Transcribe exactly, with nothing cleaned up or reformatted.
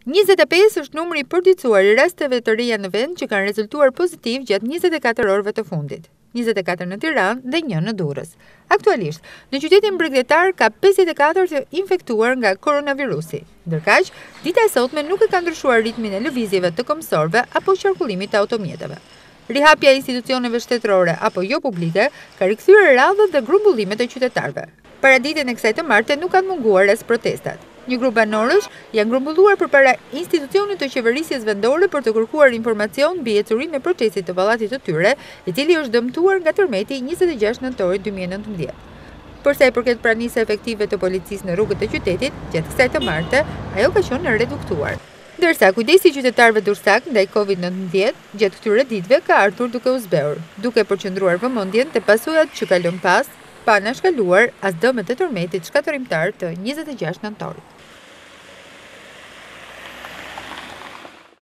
njëzet e pesë është numri i përditësuar i rasteve të reja në vend që kanë rezultuar pozitiv gjatë njëzet e katër orëve të fundit. njëzet e katër në Tiranë dhe një në Durrës. Aktualisht, në qytetin mbretëretar ka pesëdhjetë e katër të infektuar nga koronavirusi. Ndërkaq, dita e sotme nuk e ka ndryshuar ritmin e lëvizjeve të komësorëve apo qarkullimit të automjeteve. Rihapja e institucioneve shtetërore apo jo publike ka rikthyer radhët dhe grumbullimet e qytetarëve. Paraditën e kësaj të marte nuk kanë munguar as protestat. Një grup banorësh janë grumbulluar përpara institucionit të qeverisjes vendore për të kërkuar informacion mbi ecurimin e procesit të pallatit të tyre, i cili është dëmtuar nga tërmeti njëzet e gjashtë nëntorit dy mijë e nëntëmbëdhjetë. Për sa i përket pranisë efektive të policisë në rrugët e qytetit, gjatë kësaj të marte, ajo ka qenë reduktuar. Ndërsa kujdesi i qytetarëve dursak ndaj kovid nëntëmbëdhjetë gjatë këtyre ditëve ka ardhur duke u zbehur, duke përqendruar vëmendjen te pasojat që kalon pas, pa na shkaluar as dëmet e tërmetit shkatërimtar të njëzet e gjashtë nëntorit.